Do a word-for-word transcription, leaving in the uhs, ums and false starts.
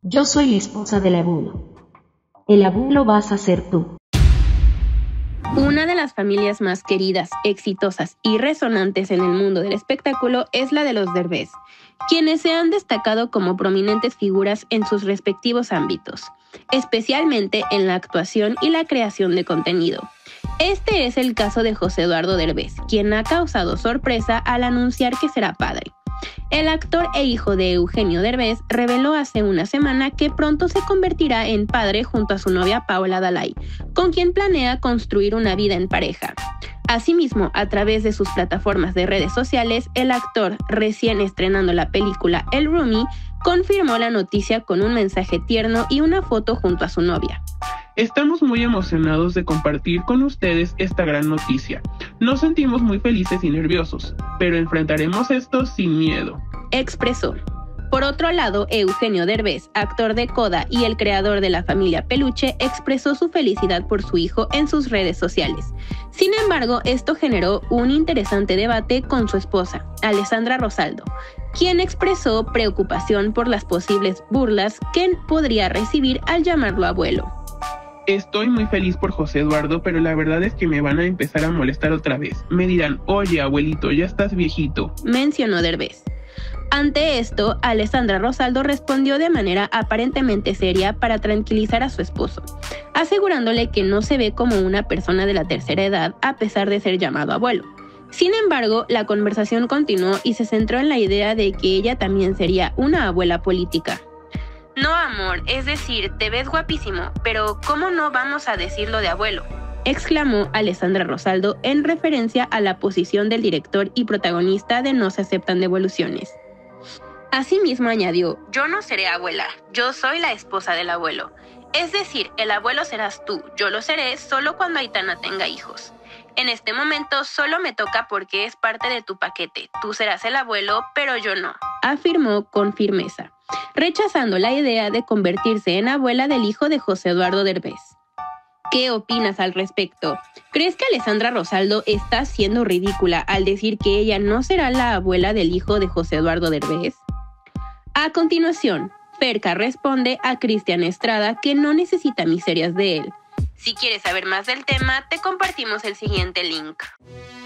Yo soy la esposa del abuelo. El abuelo vas a ser tú. Una de las familias más queridas, exitosas y resonantes en el mundo del espectáculo es la de los Derbez, quienes se han destacado como prominentes figuras en sus respectivos ámbitos, especialmente en la actuación y la creación de contenido. Este es el caso de José Eduardo Derbez, quien ha causado sorpresa al anunciar que será padre. El actor e hijo de Eugenio Derbez reveló hace una semana que pronto se convertirá en padre junto a su novia Paola Dalai, con quien planea construir una vida en pareja. Asimismo, a través de sus plataformas de redes sociales, el actor, recién estrenando la película El Roomie, confirmó la noticia con un mensaje tierno y una foto junto a su novia. Estamos muy emocionados de compartir con ustedes esta gran noticia. Nos sentimos muy felices y nerviosos, pero enfrentaremos esto sin miedo, expresó. Por otro lado, Eugenio Derbez, actor de Coda y el creador de la familia Peluche, expresó su felicidad por su hijo en sus redes sociales. Sin embargo, esto generó un interesante debate con su esposa, Alessandra Rosaldo, quien expresó preocupación por las posibles burlas que podría recibir al llamarlo abuelo. Estoy muy feliz por José Eduardo, pero la verdad es que me van a empezar a molestar otra vez. Me dirán, oye abuelito, ya estás viejito, mencionó Derbez. Ante esto, Alessandra Rosaldo respondió de manera aparentemente seria para tranquilizar a su esposo, asegurándole que no se ve como una persona de la tercera edad a pesar de ser llamado abuelo. Sin embargo, la conversación continuó y se centró en la idea de que ella también sería una abuela política. No, amor, es decir, te ves guapísimo, pero ¿cómo no vamos a decirlo de abuelo?, exclamó Alessandra Rosaldo en referencia a la posición del director y protagonista de No se aceptan devoluciones. Asimismo añadió, yo no seré abuela, yo soy la esposa del abuelo. Es decir, el abuelo serás tú, yo lo seré solo cuando Aitana tenga hijos. En este momento solo me toca porque es parte de tu paquete, tú serás el abuelo, pero yo no, afirmó con firmeza, rechazando la idea de convertirse en abuela del hijo de José Eduardo Derbez. ¿Qué opinas al respecto? ¿Crees que Alessandra Rosaldo está siendo ridícula al decir que ella no será la abuela del hijo de José Eduardo Derbez? A continuación, Ferca responde a Cristian Estrada que no necesita miserias de él. Si quieres saber más del tema, te compartimos el siguiente link.